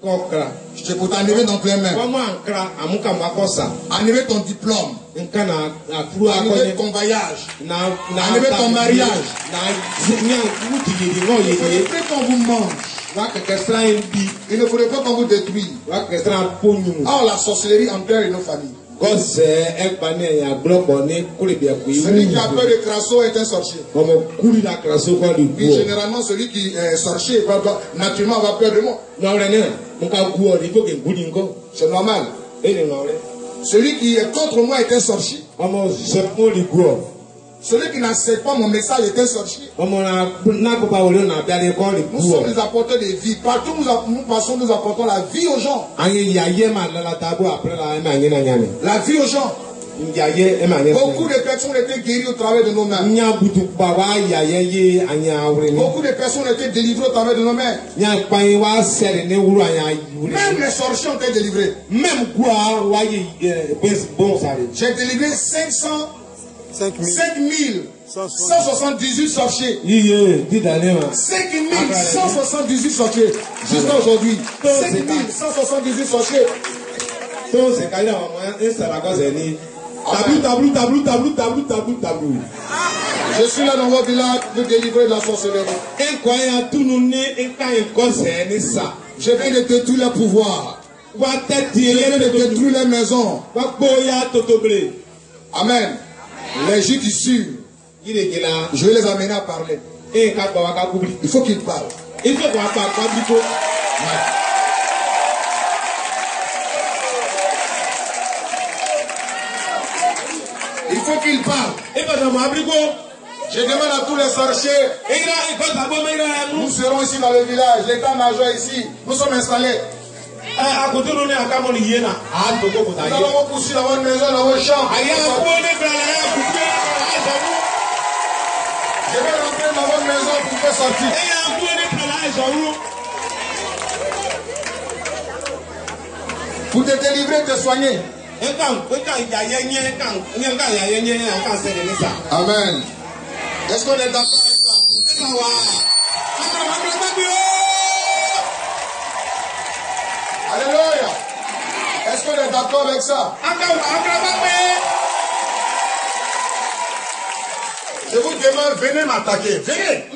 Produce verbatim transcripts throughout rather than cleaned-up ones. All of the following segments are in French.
C'est pour t'enlever dans plein main. Enlever ton diplôme. Enlever ton voyage. Enlever ton mariage. Il ne faudrait pas qu'on vous mange. Il ne faudrait pas qu'on vous détruise. Or, la sorcellerie enterre nos familles. Celui qui a peur de Crasso est un sorcier. Puis généralement, celui qui est sorcier va, va, naturellement avoir peur de moi. C'est normal. Celui qui est contre moi est un sorcier. Celui qui n'accepte pas mon message est un sorcier. Nous sommes les apporteurs de vie. Partout où nous passons, nous apportons la vie aux gens. La vie aux gens. Beaucoup de personnes ont été guéries au travers de nos mains. Beaucoup de personnes ont été délivrées au travers de nos mains. Même les sorciers ont été délivrés. J'ai délivré cinq cents. cinq mille cent soixante-dix-huit sorciers. cinq mille cent soixante-dix-huit sorciers. Jusqu'à aujourd'hui. cinq mille cent soixante-dix-huit sorciers. Tablou, tablou, tablou, tablou, tablou, tablou, tablou. Je suis là dans votre village pour délivrer de la sorcellerie. Je viens de détruire le pouvoir. Je viens de détruire les maisons. Amen. Les judiciaires, je vais les amener à parler. Il faut qu'ils parlent. Il faut qu'ils parlent. Il faut qu'ils parlent. Je demande à tous les sorciers. Nous serons ici dans le village. L'état-major ici. Nous sommes installés. Nous allons poursuivre dans votre maison, dans votre chambre. Je vais rentrer dans votre maison pour faire sortir. Pour te délivrer, te soigner. Amen. Est-ce qu'on est d'accord avec ça? Alléluia. Est-ce qu'on est d'accord avec ça? Je vous demande, venez m'attaquer. Venez. Je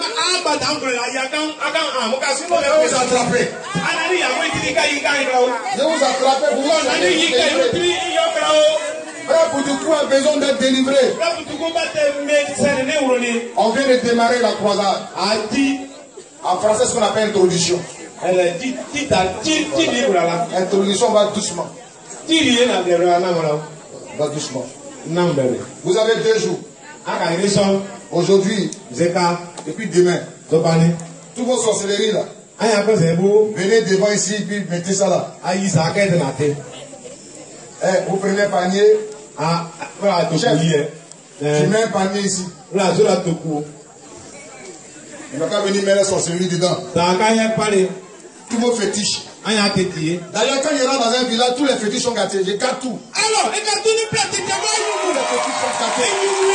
vais vous attraper. Je vais vous attraper pour vous. Frère Boudoukou a besoin d'être délivré. On vient de démarrer la croisade. En français, ce qu'on appelle introduction. Introduction va doucement. Va doucement. Vous avez deux jours. Aujourd'hui, et puis demain. Toutes vos sorcelleries là. Venez devant ici et puis mettez ça là. Eh, vous prenez un panier. Chef, tu mets un panier ici. Il ne va pas venir mettre la sorcellerie dedans. Tous vos fétiches. D'ailleurs, quand il rentre dans un village, tous les fétiches sont gâtés. Je gâte tout. Alors, et quand tous les fétiches sont gâtés.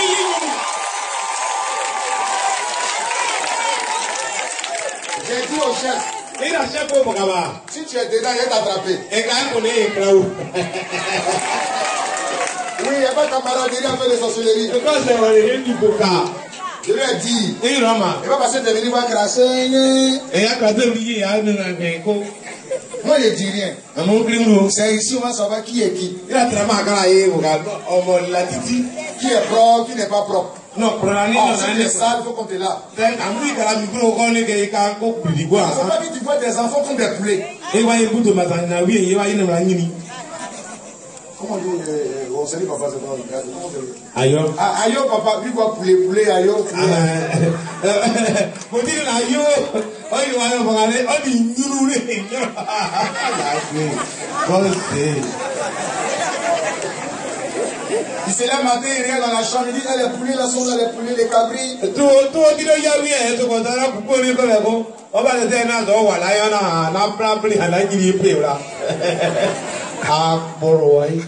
J'ai dit au chef. Si tu es dedans, il va t'attraper. Oui, il n'y a pas de camaraderie à faire des sorcelleries. Je lui ai dit. Il va passer de venir voir crasser. Moi, je ne dis rien. C'est ici, on va savoir qui est qui. Qui est propre, qui n'est pas propre. Non, pour l'année, oh, si tu es sale, il faut qu'on te lave. Il ne faut pas que tu vois des enfants comme des poulets. Comment on dit, euh, on se dit papa, c'est pas le cas. Ayo. Ah, ayo, papa, lui voit poulet, poulet, ayo. Faut dire ayo. Oh, il va y avoir un. Oh, il nous roule. Il se lève matin, il regarde dans la chambre, il dit, les poulets là sont là, les poulets, les cabris. Tout, tout, il y a bien, tout comme ça, là, pour pouvoir comme ça. On va le dire, non, voilà, il y en a, on a plein, plein, on a dit, il là. Ah, bon, oui.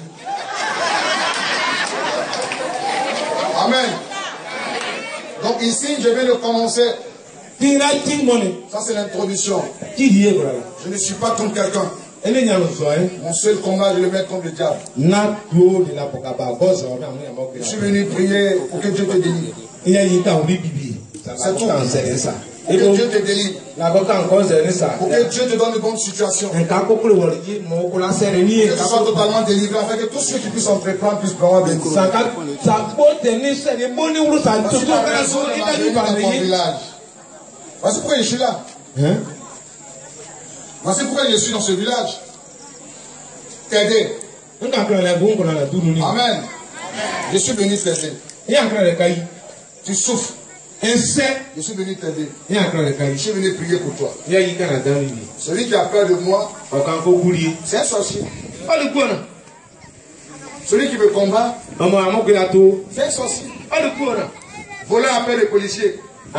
Amen. Donc ici, je vais le commencer. Ça c'est l'introduction. Je ne suis pas comme quelqu'un. Mon seul combat, je le mets contre le diable. Je suis venu prier pour que Dieu te délivre. C'est tout. Pour que Dieu te délivre. Pour que Dieu te donne de bonnes situations. Que tu sois totalement délivré, afin que tous ceux qui puissent entreprendre puissent prendre des cours. Voici pourquoi je suis là. Voici pourquoi je suis dans ce village. T'aider. Amen. Je suis venu t'aider. Tu souffres. Je suis venu t'aider. Je suis venu prier pour toi. Celui qui a peur de moi, c'est un sorcier. Celui qui me combat, c'est un sorcier. Voleur appelle les policiers.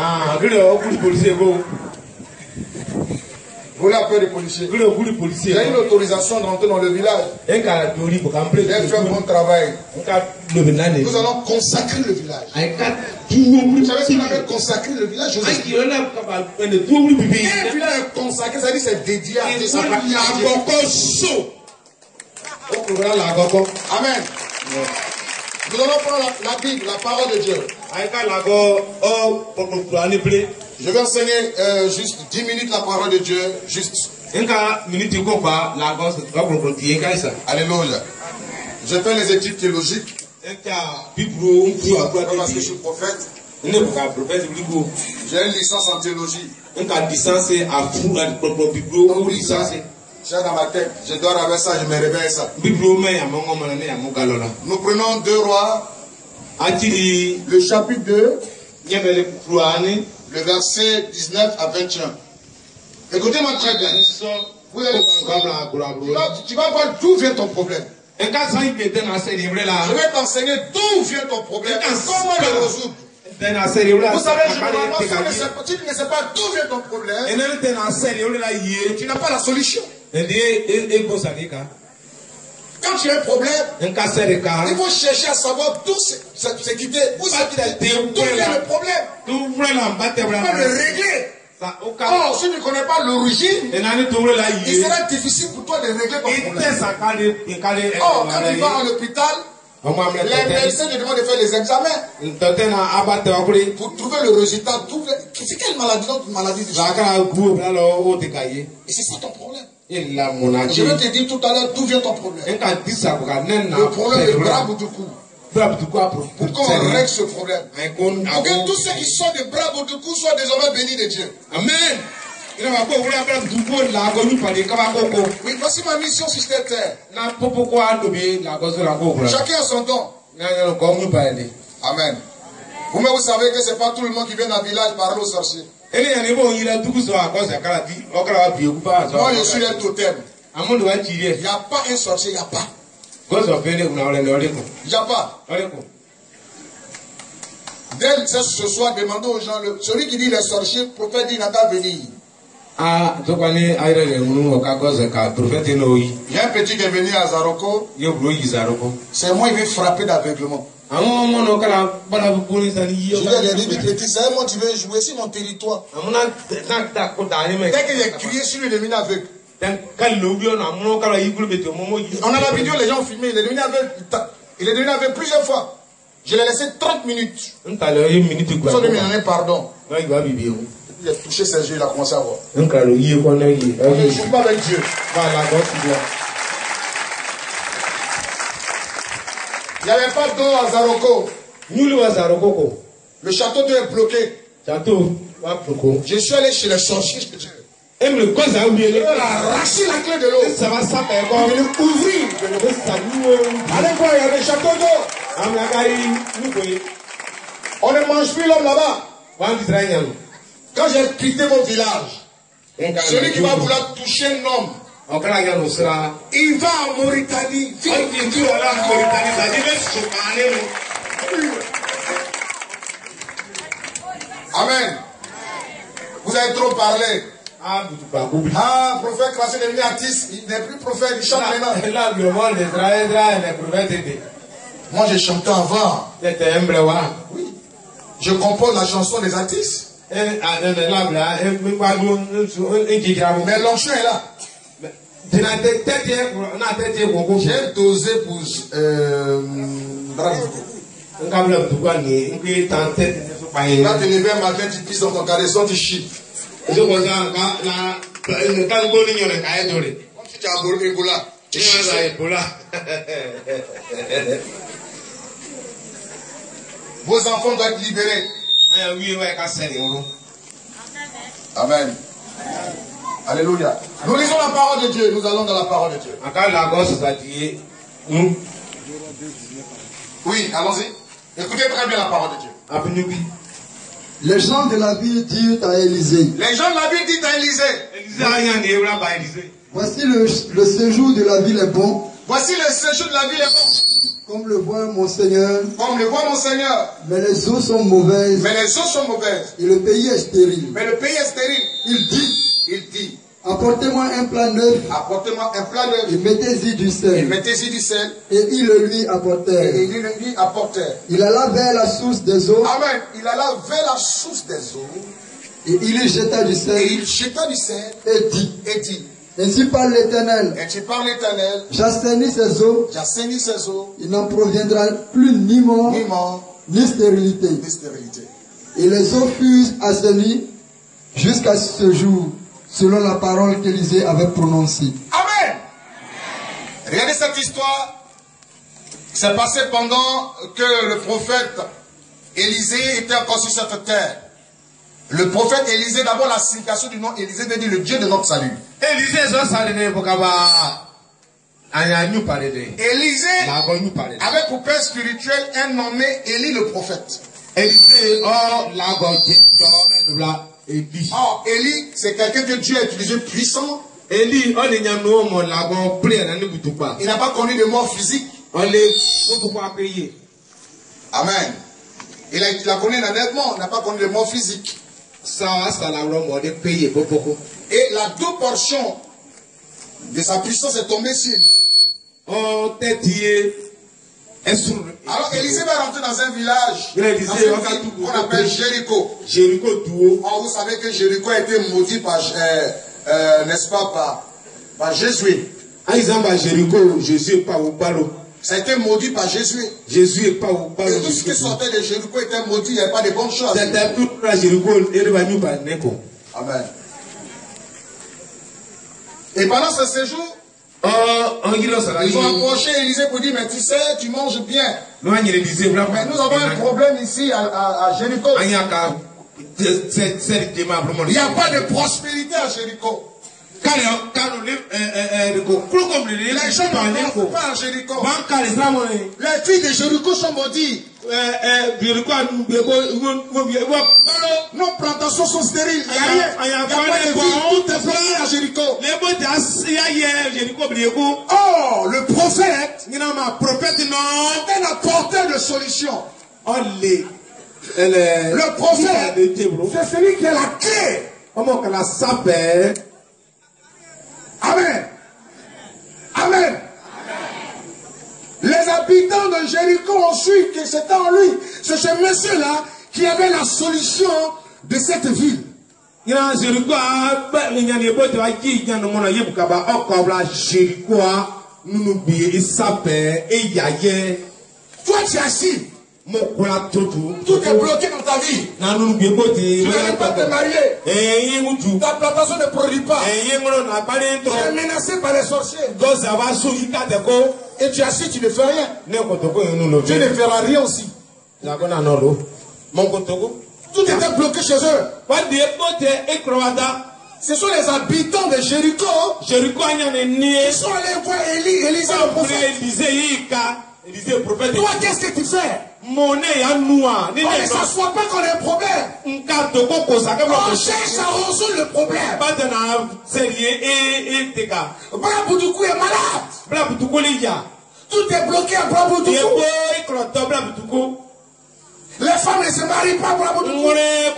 Voleur appelle les policiers. J'ai une autorisation d'entrer dans le village. J'ai fait un bon travail. Nous allons consacrer le village. Vous savez ce qu'on appelle consacrer le village? Un village consacré, ça dit c'est dédié à Dieu. Amen. Nous allons prendre la, la Bible, la parole de Dieu. Je vais enseigner euh, juste dix minutes la parole de Dieu. Juste. Alléluia. Je fais les études théologiques. Parce que je suis prophète. J'ai une licence en théologie. J'ai dans ma tête, je dors avec ça, je me réveille ça. Nous prenons deux rois, le chapitre deux, le verset dix-neuf à vingt et un. Écoutez-moi très bien. Vous allez, tu, vas, tu vas voir d'où vient ton problème. Je vais t'enseigner d'où vient ton problème et comment le résoudre. Vous savez, généralement, si tu ne sais pas d'où vient ton problème, tu n'as pas la solution. Quand tu as un problème, il faut chercher à savoir d'où c'est quitté, où c'est quitté, d'où vient le problème. Il faut le régler. Or, si tu ne connais pas l'origine, il sera difficile pour toi de régler ton problème. Or, quand tu vas à l'hôpital, les médecins te demandent de faire les examens pour trouver le résultat. C'est quelle maladie? Notre maladie du sang. Et c'est ça ton problème. Je vais te dire tout à l'heure d'où vient ton problème. Le problème est bras bout du cou. Pour qu'on règle ce problème. Pour que tous ceux qui sont des bras bout du cou soient désormais bénis de Dieu. Amen. Oui, voici ma mission sur cette terre. Chacun a son don. Amen. Vous-même, vous savez que ce n'est pas tout le monde qui vient dans le village parler aux sorciers. Moi, je suis un totem. Il n'y a pas un sorcier, il n'y a pas. Il n'y a pas. Dès ce soir, demandez aux gens, le, celui qui dit les sorciers, le prophète dit, il n'a qu'à venir. Il y a un petit qui est venu à Zaroko. C'est moi, il veut frapper d'aveuglement. Je lui ai dit, c'est moi, tu veux jouer sur mon territoire. Dès qu'il a crié sur lui, il est devenu aveugle. On a la vidéo, les gens ont filmé, il est devenu aveugle. Il est devenu aveugle plusieurs fois. Je l'ai laissé trente minutes. Ils ont demandé pardon. Il a touché ses yeux, il a commencé à voir. On ne joue pas avec Dieu. Il n'y avait pas d'eau à Zaroko. Le château d'eau est bloqué. Je suis allé chez les sorciers. Il a arraché la clé de l'eau. Il est ouvrir. Allez voir, il y a des châteaux d'eau. On ne mange plus l'homme là-bas. Quand j'ai quitté mon village, celui qui va vouloir toucher un homme, il va en Mauritanie. Amen. Vous avez trop parlé. Ah, prophète Classé est devenu artiste. Il n'est plus prophète, il chante maintenant. Moi, j'ai chanté avant. Oui. Je compose la chanson des artistes. Mais l'enchant est là. J'ai dosé pour euh, bravo. Quand tu lèves un matin, tu pisses dans ton caleçon, tu chies. Quand tu as Ebola, tu chies. Vos enfants doivent être libérés. Amen. Alléluia. Nous lisons la parole de Dieu. Nous allons dans la parole de Dieu. Oui, allons-y. Écoutez très bien la parole de Dieu. Les gens de la ville dirent à Élisée. Les gens de la ville disent à Élisée. Voici le, le séjour de la ville est bon. Voici le séjour de la ville est bon. Comme le voit mon Seigneur. Comme le voit mon Seigneur. Mais les eaux sont mauvaises. Mais les eaux sont mauvaises. Et le pays est stérile. Mais le pays est stérile. Il dit. Il dit. Apportez-moi un plat neuf. Apportez-moi un plat neuf. Et mettez-y du sel. Et mettez-y du sel. Et ils le lui apportèrent. Et ils le lui apportèrent. Il alla vers la source des eaux. Amen. Il alla vers la source des eaux. Et il y jeta du sel. Et il jeta du sel. Et dit. Et dit. Ainsi parle l'Éternel. Ainsi parle l'Éternel. J'assainis ces eaux. J'assainis ces eaux. Il n'en proviendra plus ni mort. Ni mort. Ni stérilité. Ni stérilité. Et les eaux furent assainies jusqu'à ce jour, selon la parole qu'Élisée avait prononcée. Amen. Regardez cette histoire. C'est passé pendant que le prophète Élisée était encore sur cette terre. Le prophète Élisée, d'abord la signification du nom Élisée veut dire le Dieu de notre salut. Élisée avait pour père spirituel un nommé Élie le prophète. Or, Élie, c'est quelqu'un que Dieu a utilisé puissant. Il n'a pas connu de mort physique. Amen. Il a, il a connu honnêtement, il n'a pas connu de mort physique. Et la double portion de sa puissance est tombée sur Élisée. Alors Élisée va rentrer dans un village qu'on appelle Jéricho. Or, vous savez que Jéricho a été maudit par, euh, euh, n'est-ce pas, par, par Jésus. Ça a été maudit par Jésus. Jésus est pas au pas. Et tout ce qui sortait de Jéricho était maudit, il n'y avait pas de bonnes choses. Amen. Et pendant ce séjour, ils ont approché Élisée pour dire, mais tu sais, tu manges bien. Mais nous avons un problème ici à, à, à Jéricho. Il n'y a pas de prospérité à Jéricho. Les gens ne vont pas à Jéricho. Les filles de Jéricho sont maudites. Nos plantations sont stériles. Il n'y a rien. Il n'y a pas de vie. Tout est bloqué à Jéricho. Oh, le prophète est un apporteur de solutions. Le prophète, c'est celui qui a la clé. Amen. Amen. Les habitants de Jéricho ont su que c'était en lui. C'est ce monsieur-là qui avait la solution de cette ville. Toi, tu es assis. Tout est bloqué dans ta vie. Tu n'arrives pas à te marier. Ta plantation ne produit pas. Tu es menacé par les sorciers. Et tu es assis, tu ne fais rien. Tu ne feras rien aussi. Tout était bloqué chez eux. Ce sont les habitants de Jéricho qui sont allés voir Élie, Élisée le prophète. Toi, qu'est-ce que tu fais? On ne s'assoit pas qu'on a un problème. On cherche à résoudre le problème. Braboudoukou est malade. Tout est bloqué à Braboudoukou. Les femmes ne se marient pas à Braboudoukou.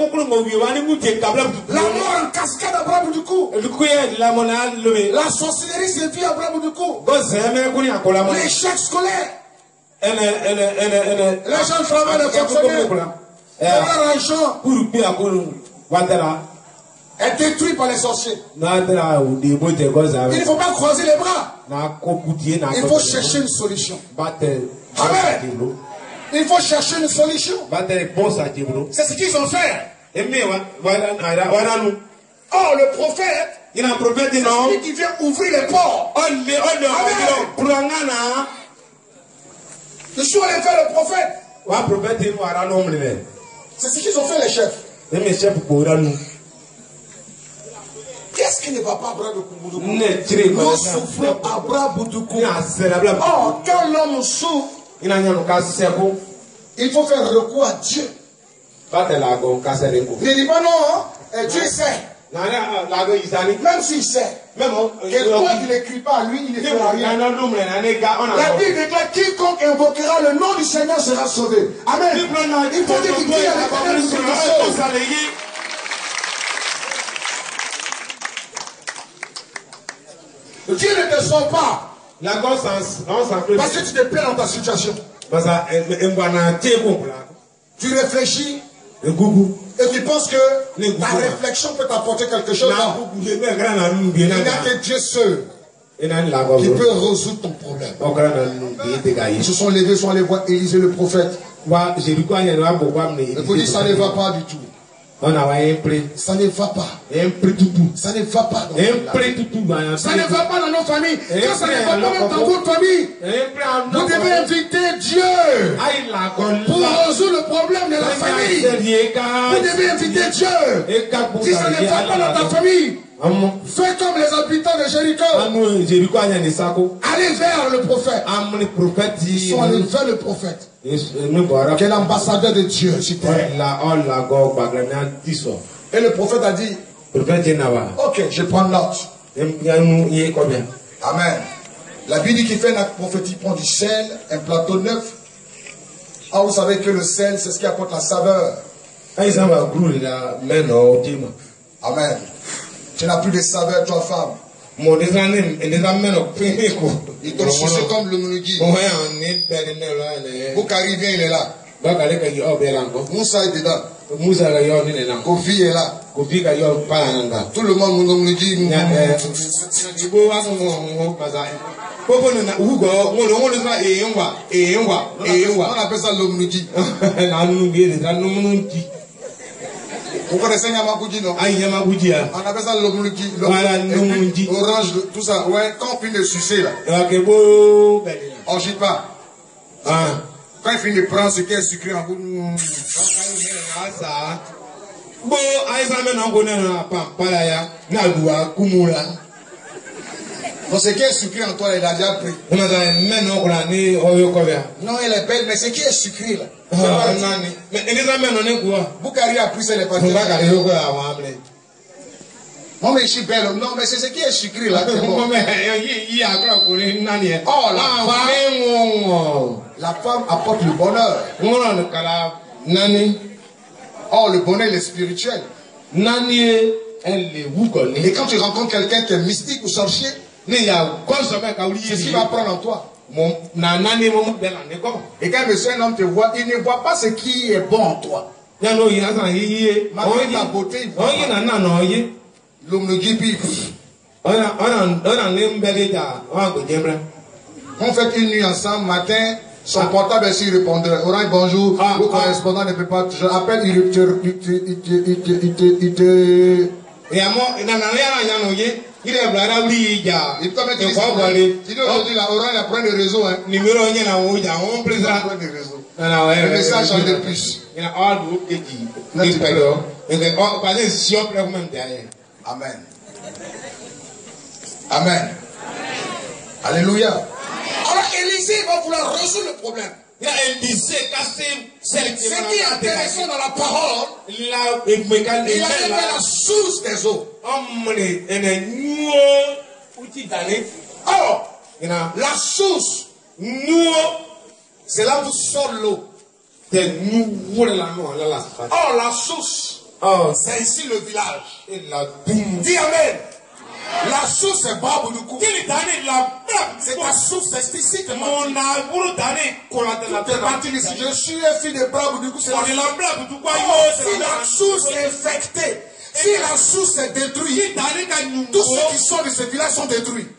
La mort en cascade à Braboudoukou. La sorcellerie se vit à Braboudoukou. L'échec scolaire. Les gens travaillent de fonctionnaires. Pour l'argent. est détruit par les sorciers. Il ne faut pas croiser les bras. Il faut chercher une solution. Amen. Il faut chercher une solution. C'est ce qu'ils ont fait. Oh, le prophète, c'est celui qui vient ouvrir les ports. Amen. Je suis allé faire le prophète. C'est ce qu'ils ont fait les chefs. Qu'est-ce qui ne va pas à bras de Kumboudougou? Nous souffrons à bras Boudoukou. Oh, quand l'homme souffre, il faut faire recours à Dieu. Ne dis pas non, hein? Dieu sait. Même s'il sait. Quelqu'un qui n'écrit pas à lui, il ne fera rien. La Bible déclare quiconque invoquera le nom du Seigneur sera sauvé. Amen. Il faut dire qu'il y a des choses. Dieu ne te sauve pas. Parce que tu te plais dans ta situation. Tu réfléchis. Et tu penses que ta réflexion peut t'apporter quelque chose. Il n'y a que Dieu seul qui peut résoudre ton problème. Ils se sont levés, sont allés voir Élisée le prophète. Il faut dire ça ne va pas du tout. Ça ne va pas. Ça ne va pas. Ça ne va pas dans nos familles. Quand ça ne va pas dans votre famille, vous devez inviter Dieu pour résoudre le problème de la famille. Vous devez inviter Dieu. Si ça ne va pas dans ta famille, fais comme les habitants de Jéricho. Allez vers le prophète. Ils sont allés vers le prophète. Quel ambassadeur de Dieu, s'il te plaît. Et le prophète a dit, ok, je prends note. Amen. La Bible dit qu'il fait un acte prophétique, prend du sel, un plateau neuf. Ah, vous savez que le sel, c'est ce qui apporte la saveur. Amen. Tu n'as plus de saveur, toi, femme. Il te suce comme le Mounougui. Boukari vient, il est là. Moussa est dedans. Kofi est là. Tout le monde Mounougui. On appelle ça l'Omnougi. Vous connaissez Yamagoudi, non? On appelle ça l'Omnougi. Orange, tout ça. Ouais, quand on finit de sucer là. On ne gîte pas. Quand il finit de prendre ce qui est sucré en bout. Donc ce qui est sucré en toi, il a déjà pris. Non, elle est belle, mais ce qui est sucré là. Boukari a pris, c'est les parties. Non, mais je suis belle. Non, mais c'est ce qui est sucré là. Bon. Oh, la femme. La femme apporte le bonheur. Oh, le bonheur, il est spirituel. Et quand tu rencontres quelqu'un qui est mystique ou sorcier, c'est ce qu'il va prendre en toi. Et quand monsieur un homme te voit, il ne voit pas ce qui est bon en toi. Malgré ta beauté, il voit pas. L'homme ne guide pas. On fait une nuit ensemble, matin, son portable est sur répondeur. Orange, bonjour, ah, le correspondant ah. ne peut pas. Je appelle, il te. Il te. Il te. Il te. Il te. Il te. Et à moi, il y a un il est blada oui, il y a. Il peut mettre. Il dit aujourd'hui, la Orange, il prend le réseau. Numéro un, il y a un on plaisira. Le message change de plus. Il y a un autre qui dit. Amen. Amen. Alléluia. Alors Élisée va vouloir résoudre le problème. Ce qui est intéressant dans la parole, il a révélé la source des eaux. Or, la source, c'est là où sort l'eau. Or, la source, c'est ici le village. Dis Amen. La source est Baboudoukou. C'est ta source explicite. Mon amour d'aller collatéral. parti ici. Je suis un fils de Bravo, du coup c'est la source. Si la source est infectée, si la source est détruite, tous ceux qui sont de ce village sont détruits.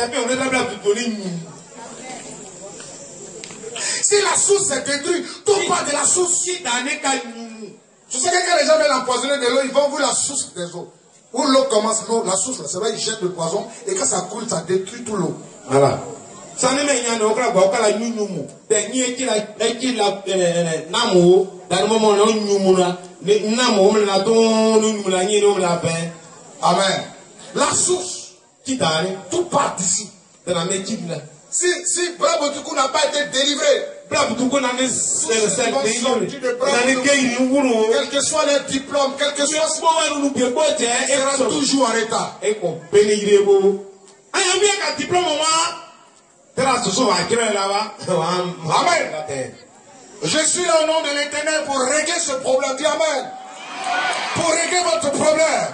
Si la source est détruite, tout part de la source. Tu sais que quand les gens veulent empoisonner de l'eau, ils vont voir la source des eaux. Où l'eau commence, l'eau, la source, c'est vrai, ils jettent le poison, et quand ça coule, ça détruit tout l'eau. Voilà. Ça ne m'a pas dit que la nuit, amen. La source, tout part d'ici. Si, si Bravo Tuku n'a pas été délivré, Bravo Tuku n'a pas été délivré, quel que soit les diplômes, quel que soit ce il sera toujours en retard. Amen. Je suis là au nom de l'Éternel pour régler ce problème. Dis amen. Pour régler votre problème.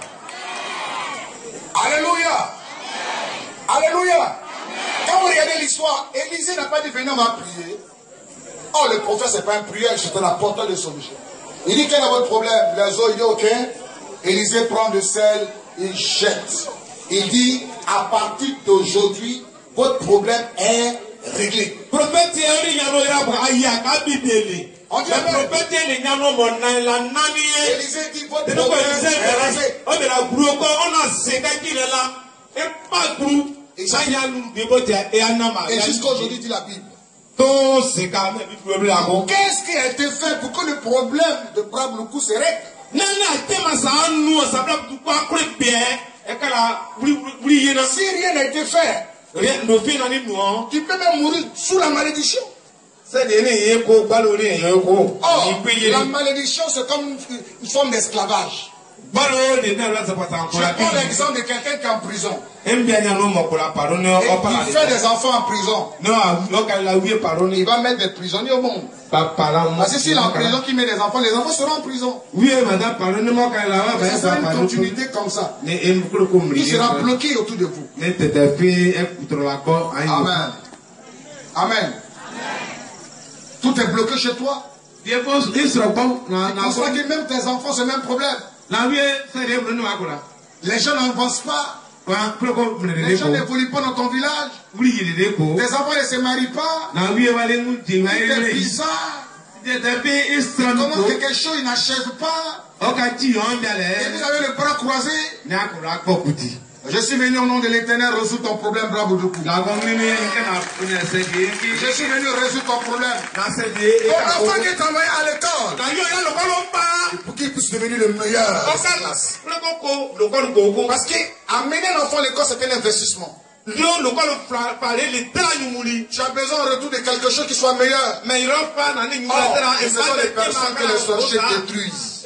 Alléluia. Alléluia. Quand vous regardez l'histoire, Élisée n'a pas dit venez on va prier. Oh, le prophète, c'est pas un prière, c'est un apporteur de solution. Il dit quel est votre problème? Les eaux, il dit ok. Élisée prend du sel, il jette. Il dit à partir d'aujourd'hui, votre problème est réglé. Prophète, on dit Élisée dit votre problème est réglé. Et jusqu'à aujourd'hui, dit la Bible. Qu'est-ce qui a été fait pour que le problème de Brabloukou se règle? Si rien n'a été fait, tu peux même mourir sous la malédiction. Oh, la malédiction, c'est comme une forme d'esclavage. Je prends l'exemple de quelqu'un qui est en prison. Et il fait des enfants en prison. Il va mettre des prisonniers au monde. Parce que s'il est en prison, qu'il met des enfants, les enfants seront en prison. C'est une continuité comme ça. Il sera bloqué autour de vous. Amen. Amen. Tout est bloqué chez toi. Tu penses que même tes enfants, c'est le même problème. Les gens n'avancent pas. Les gens n'évoluent pas dans ton village. Tes enfants ne se marient pas. C'est bizarre. Comment quelque chose il n'achève pas. Et vous avez le bras croisé. Je suis venu au nom de l'Éternel résoudre ton problème, Bravo Doukou. Je suis venu résoudre ton problème. Ton enfant qui est envoyé à l'école, pour qu'il puisse devenir le meilleur. Parce qu'amener l'enfant à l'école, c'est un investissement. Tu as besoin en retour de quelque chose qui soit meilleur. Oh, et ce sont les personnes que les sorciers détruisent.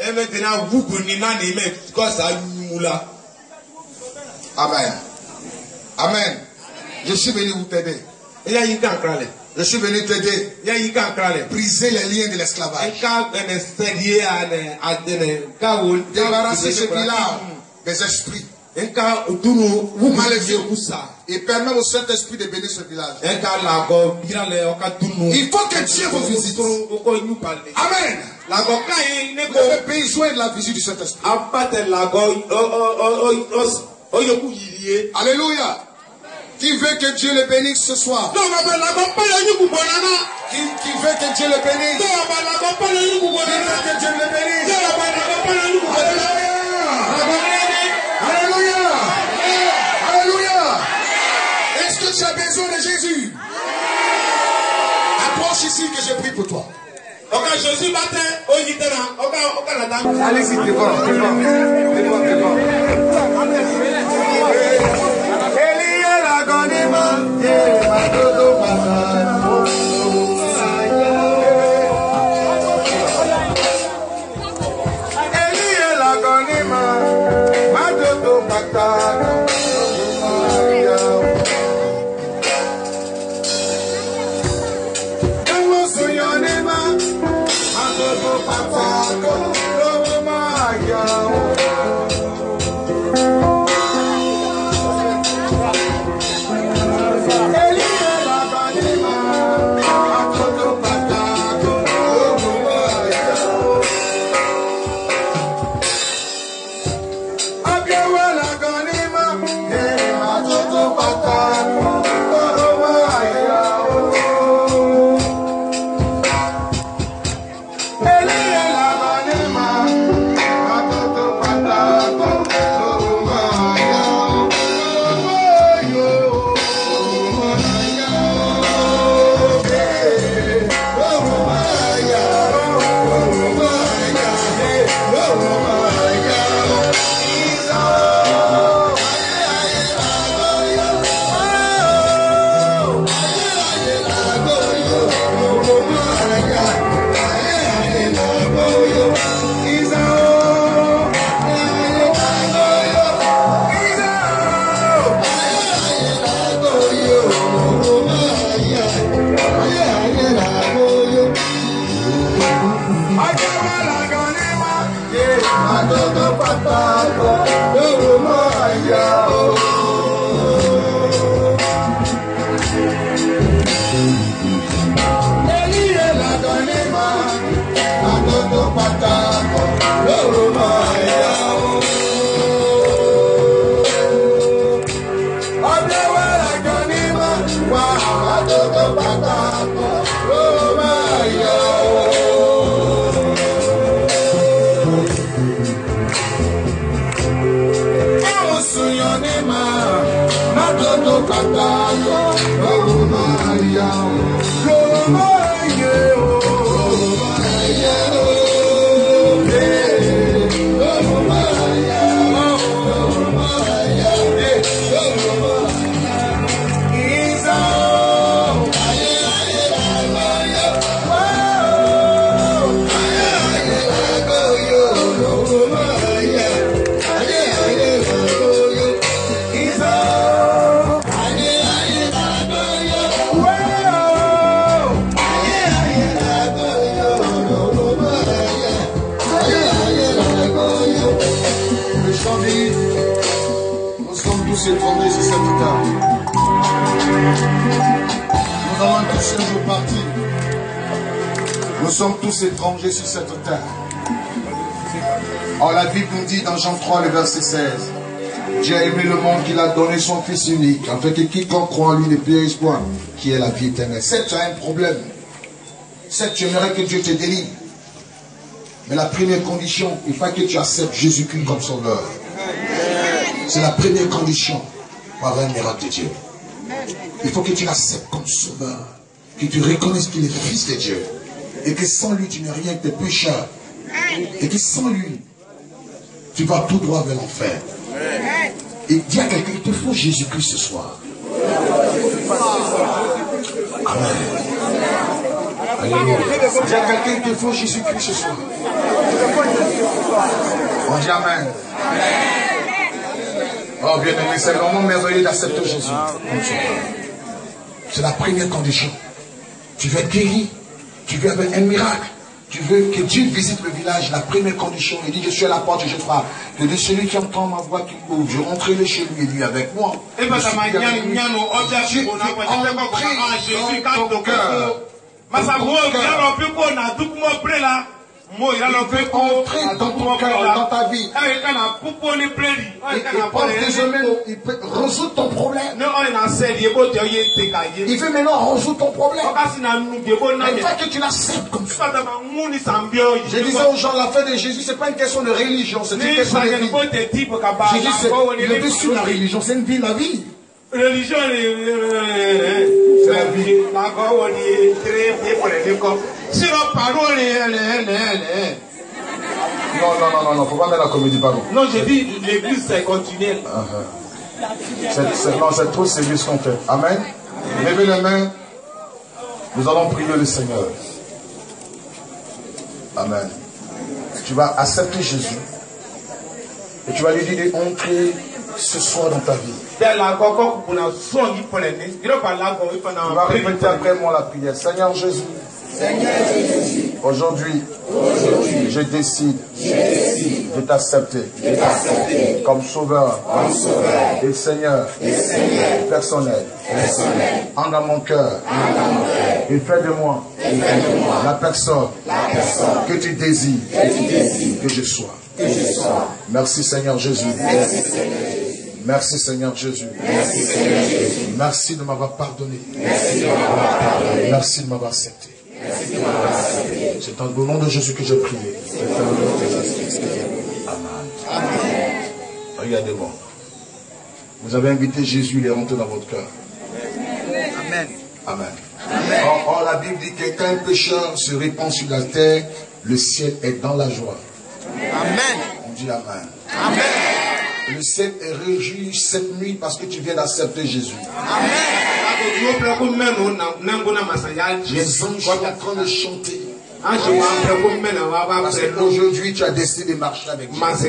Amen. Amen. Je suis venu vous t'aider. Je suis venu t'aider. Briser les liens de l'esclavage. Débarrasser ce village des esprits maléfiques. Et permettre au Saint-Esprit de bénir ce village. Il faut que Dieu vous visite. Amen. Vous avez besoin de la visite du Saint-Esprit. Alléluia. Qui veut que Dieu le bénisse ce soir? Qui, qui veut que Dieu le bénisse? Qui veut que Dieu le bénisse? Alléluia. Alléluia. Est-ce que tu as besoin de Jésus? Approche ici que je prie pour toi. Allez-y, devant, devant, devant, devant. Étrangers sur cette table. Nous allons tous un jour partir. Nous sommes tous étrangers sur cette terre. Or la Bible nous dit dans Jean trois, le verset seize, Dieu a aimé le monde qu'il a donné son Fils unique, afin que quiconque croit en lui ne périsse point, qui est la vie éternelle. Certes, tu as un problème. Certes, tu aimerais que Dieu te délivre. Mais la première condition, il faut que tu acceptes Jésus-Christ comme sauveur. C'est la première condition pour avoir un miracle de Dieu. Il faut que tu l'acceptes comme sauveur. Que tu reconnaisses qu'il est fils de Dieu. Et que sans lui, tu n'es rien que tes pécheurs. Et que sans lui, tu vas tout droit vers l'enfer. Et dis à quelqu'un, il te faut Jésus-Christ ce soir. Amen. Alléluia. Dis à quelqu'un, il te faut Jésus-Christ ce soir. On dit Amen. Oh bien aimé, c'est vraiment merveilleux d'accepter Jésus. C'est la première condition. Tu veux être guéri, tu veux avoir un miracle, tu veux que Dieu visite le village. La première condition, il dit, je suis à la porte et je frappe. Que de celui qui entend ma voix qui ouvre, je rentrerai chez lui et lui avec moi. Je suis dans ton cœur. Moi, il peut entrer dans ton cœur, dans ta vie. Et, et pas désolé, il peut résoudre ton problème. Il veut maintenant résoudre ton problème. Il faut que tu l'acceptes comme ça. Je disais aux gens, la fin de Jésus, ce n'est pas une question de religion, c'est une question de vie. Jésus, il est dessus de la religion, c'est une vie, la vie. Religion, c'est la vie. Sinon, parole, non, non, non, non, non, faut pas mettre la comédie, pardon. Non, j'ai dit l'église, c'est continuel. Non, c'est trop sérieux ce qu'on fait. Amen. Levez les mains. Nous allons prier le Seigneur. Amen. Tu vas accepter Jésus. Et tu vas lui dire d'entrer ce soir dans ta vie. Tu vas répéter après moi la prière. Seigneur Jésus. Aujourd'hui, je décide, de t'accepter comme sauveur, et Seigneur, personnel. Entre dans mon cœur et fais de moi la personne que tu désires que je sois. Merci Seigneur Jésus. Merci Seigneur Jésus. Merci de m'avoir pardonné. Merci de m'avoir accepté. C'est dans le nom de Jésus que j'ai prié. Amen. Regardez-moi. Vous avez invité Jésus, il est rentré dans votre cœur. Amen. Amen. Or, or, la Bible dit que quand un pécheur se répand sur la terre, le ciel est dans la joie. Amen. On dit Amen. Amen. Le ciel est réjoui cette nuit parce que tu viens d'accepter Jésus. Amen. Les anges sont en train de chanter. Parce qu'aujourd'hui tu as décidé de marcher avec Dieu. Amen.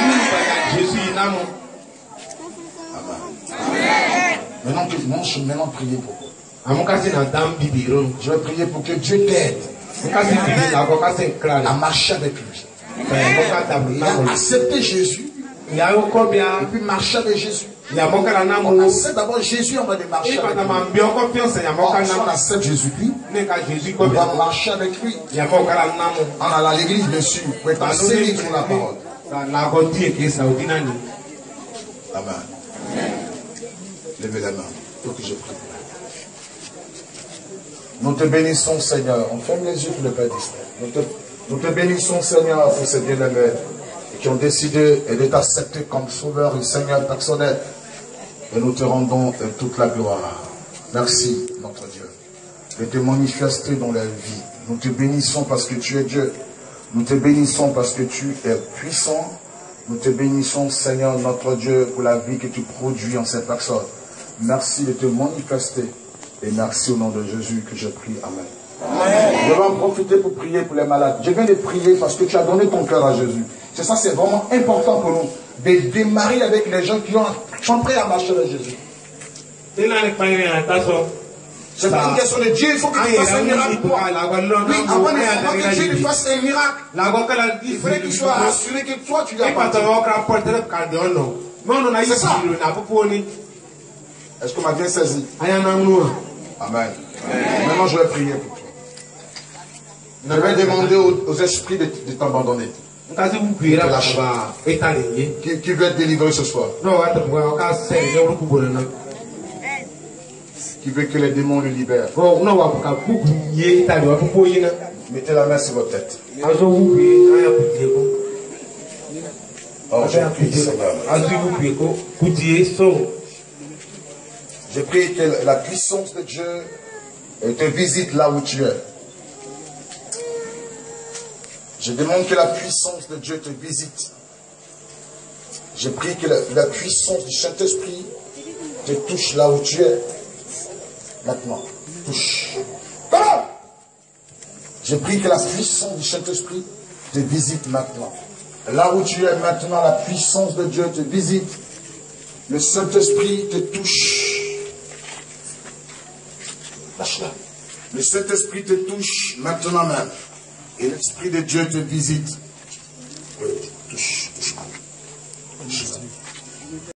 Maintenant, maintenant, je vais maintenant prier pour vous. Je vais prier pour que Dieu t'aide à marcher avec lui. Il a accepté Jésus. Et puis marcher avec Jésus. On accepte d'abord Jésus avant de marcher avec lui. On accepte Jésus-Christ. On va marcher avec lui. On a à l'église, bien sûr. Pour être enseigné sur la parole. Amen. Levez la main pour que je prie. Nous te bénissons, Seigneur. On ferme les yeux pour ne pas distraire. Nous te, nous te bénissons, Seigneur, pour ces bien-aimés qui ont décidé de t'accepter comme sauveur et Seigneur personnel. Et nous te rendons toute la gloire. Merci, notre Dieu, de te manifester dans la vie. Nous te bénissons parce que tu es Dieu. Nous te bénissons parce que tu es puissant. Nous te bénissons, Seigneur, notre Dieu, pour la vie que tu produis en cette personne. Merci de te manifester. Et merci au nom de Jésus que je prie. Amen. Amen. Je vais en profiter pour prier pour les malades. Je viens de prier parce que tu as donné ton cœur à Jésus. C'est ça, c'est vraiment important pour nous. De démarrer avec les gens qui ont, sont prêts à marcher avec Jésus. C'est pas une question de Dieu, il faut que tu fasses un miracle. Oui, avant, avant que Dieu lui fasse un miracle, il faudrait qu'il soit assuré que toi tu lui appartiens. C'est ça. Est-ce qu'on m'a bien saisi? Amen. Maintenant, je vais prier pour toi. Je vais demander aux, aux esprits de, de t'abandonner. Qui, qui veut être délivré ce soir? Qui veut que les démons le libèrent? Mettez la main sur votre tête. Oh, je prie, Seigneur. Je prie que la puissance de Dieu te visite là où tu es. Je demande que la puissance de Dieu te visite. Je prie que la, la puissance du Saint-Esprit te touche là où tu es. Maintenant, touche. Comment? Je prie que la puissance du Saint-Esprit te visite maintenant. Là où tu es maintenant, la puissance de Dieu te visite. Le Saint-Esprit te touche. Lâche-la. Le Saint-Esprit te touche maintenant même. Et l'Esprit de Dieu te visite. Oui, touche, touche. Touche.